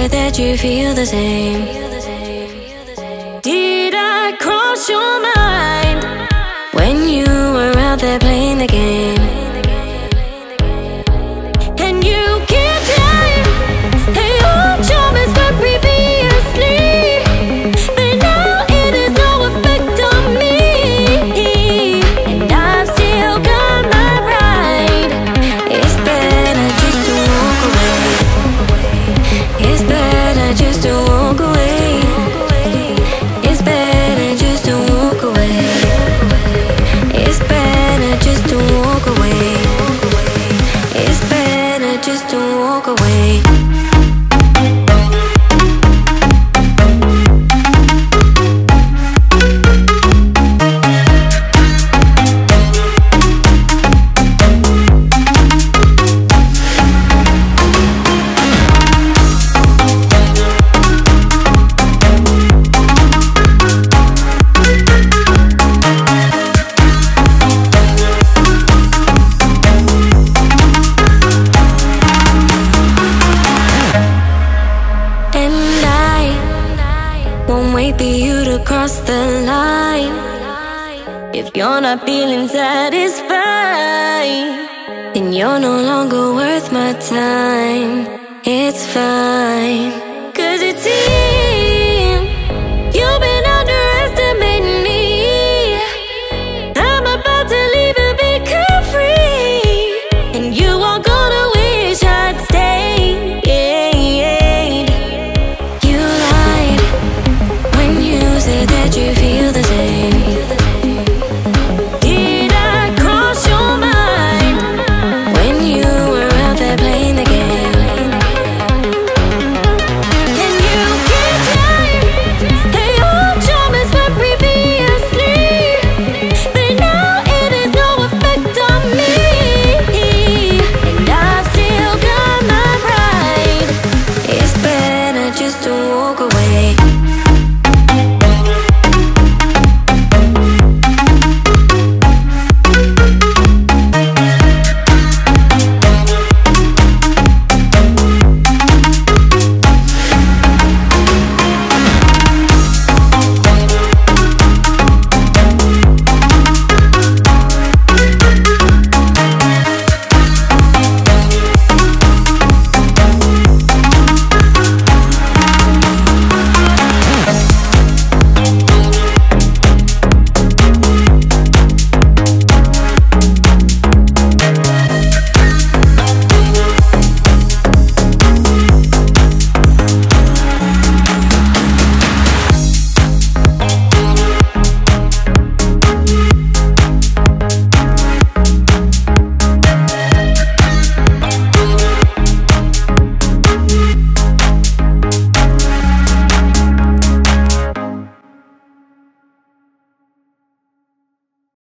it that you feel the same? Did I cross your mind when you were out there playing the game? And you keep lying, hey, your charm is what previously, but now it has no effect on me. And I've still got my pride. It's better just to walk away. It's better just to walk away. It's better just to walk away. It's better just to walk away. It's better just to walk away. Won't wait for you to cross the line. If you're not feeling satisfied, then you're no longer worth my time.